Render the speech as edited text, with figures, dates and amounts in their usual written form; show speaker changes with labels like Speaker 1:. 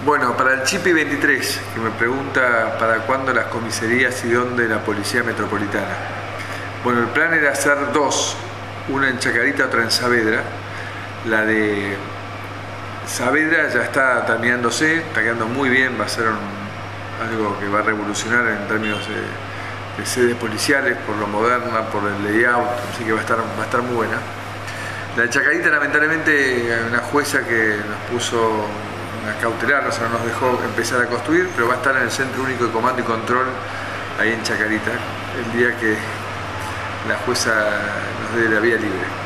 Speaker 1: Bueno, para el Chipi 23, que me pregunta para cuándo las comisarías y dónde la Policía Metropolitana. Bueno, el plan era hacer dos, una en Chacarita, otra en Saavedra. La de Saavedra ya está terminándose, está quedando muy bien, va a ser algo que va a revolucionar en términos de sedes policiales, por lo moderna, por el layout, así que va a estar muy buena. La de Chacarita, lamentablemente, una jueza que nos puso una cautelar, o sea, no nos dejó empezar a construir, pero va a estar en el Centro Único de Comando y Control, ahí en Chacarita, el día que la jueza nos dé la vía libre.